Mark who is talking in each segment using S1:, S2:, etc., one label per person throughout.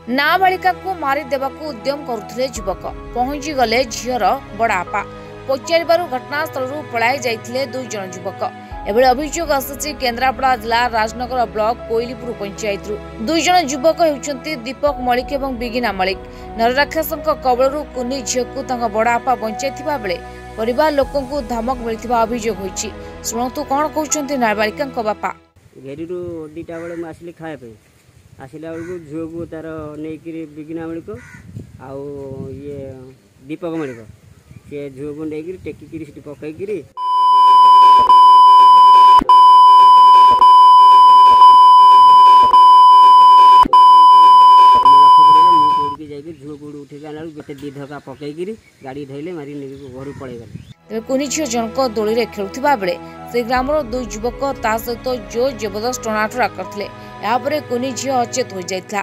S1: नाबालिका को मारिदेवा उद्यम करुले युवक पहुंची गले झीर बड़ापा पचार घटनास्थल पलाई जाते 2 जन युवक एभली अभियोग आसी केन्द्रापड़ा जिला राजनगर ब्लॉक कोइलीपुर पंचायत 2 जन युवक होती दीपक मलिक और बिगिना मलिक नरराक्षसों कबलू कुनी झील को बड़ापा बंचाई बेले परिवार लोकों धमक मिलता अभियोग होती। शुणु कौन कहते नाबालिका बापा
S2: घेरी 2टा बेले मुझे खाए आसला बेलू झील को तार नहीं बिगिना मलिक आउ ये दीपक मलिक सी झील को नहीं टेकिकी पकईकि झील को उठे गोटे 2 धक्का पकईकि गाड़ी धरले मारी घर पड़े गले।
S1: तेज कुनी झील जनक दोली में खेलुवा बेले से ग्रामर 2 युवक ता सहित जो जबरदस्त टणाटरा करते कुनी झील अचेत हो जाता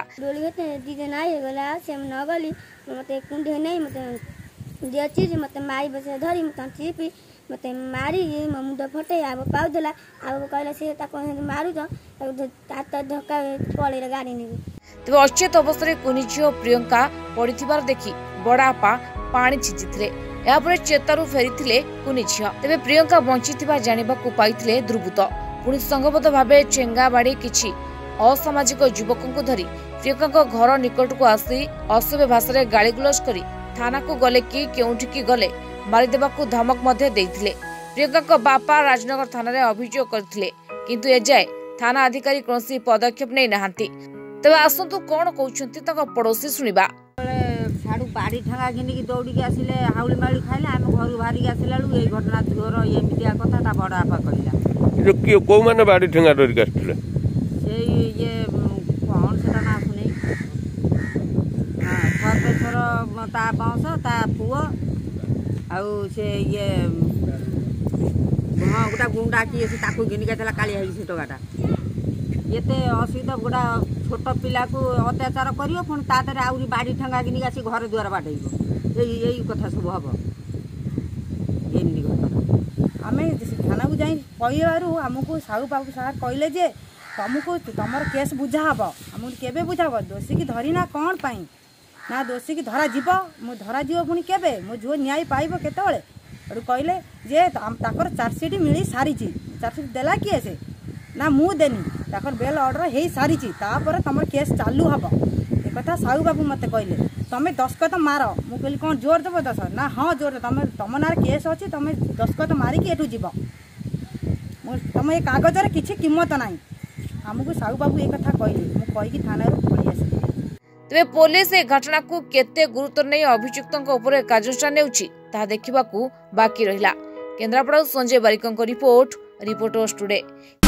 S3: मत माई बस धरी मत चिपी मत मारी मुंड फटे पाऊला कहला सी मारू हाथ धक्का पड़े गाड़ी नहीं।
S1: तेज अचेत अवस्था कुनी झील प्रियंका पड़िथिबार देखि बड़ापा पानी छिंचिथिले यापर चेतारू फेरी कुनी झील तेज प्रियंका बंची जानिबाकु पाइथिले दुर्बृत्त पुणी संगबद्ध भाव चेंगाबाड़ी किछि असामाजिक युवकों धरी प्रियंका घर निकट को आसी असभ्य भाषा गाड़ीगुलज करी थाना को गले कि केउठी गले मारिदेवाकु धमक मध्य देइथिले। प्रियंका बापा राजनगर थाना रे अभियोग करथिले किंतु एजाए थाना अधिकारी कोनसी पदक्षेप नै नाहंती। तबे आसंतु कोन कहउछंती तक पड़ोसी सुनिबा
S4: साडू बाड़ी ठंगा घिनिकी दौड़ी आसिले हाउली माउली खाइले आम घर बाहरी आसिला ए घटना झोर एमितिया कथा ता बड़ आपा कहला
S5: जो को माने बाड़ी ठंगा डोरी आसिले
S4: से ये कोन सेटा ना सुनै हां सरपेश्वर ता बांस ता पुओ आउ से ये हां गोटा गुंडा की से ताकू घिनिका चला काली है से टगाटा येते असुविधा गोटा छोट पिला को अत्याचार करियो पुणी तादरे आउरी बाड़ी ठंगा घिनिका से घर द्वार बाडैबो यही कथा सब हबो एमनी कथा
S6: आमे थाना को जाई कहबारु हमको साहू बाबू साहब कहले जे तुमको तुमर केस बुझा हबो हम केबे बुझाबो दोषी की धरी ना कोन पाई ना दोषी की धरा जीव मु धरा जीव पुणी केबे मो झुओ न्याय पाइब केतबेले अरु कहले जे ताकर चार्जसीट मिली सारी चार्जसीट देला किए से ना मु देनी ताकर बेल ऑर्डर हे सारी तापर तुम केस चालू हम एक कथा साहू बाबू मत कहले तुम दस्खत मार मु कहली कौन जोर देव दस ना हाँ जोर तुम तुम ना केस अच्छी तुम दस्खत मारिकी एठू जीव तुम ये कागज किसी कीमत ना आमको साहू बाबू ये कथा कहले मु कहीकि थाना पलि आसी।
S1: तेबे पुलिस ए घटना को केते गुरुत्व नहीं अभियुक्तों उपर कार्यानुष्ठान नेउछि ता देखिबाकू बाकी रहिला। केन्द्रापड़ा संजय बारिकों रिपोर्ट रिपोर्टर्स टुडे।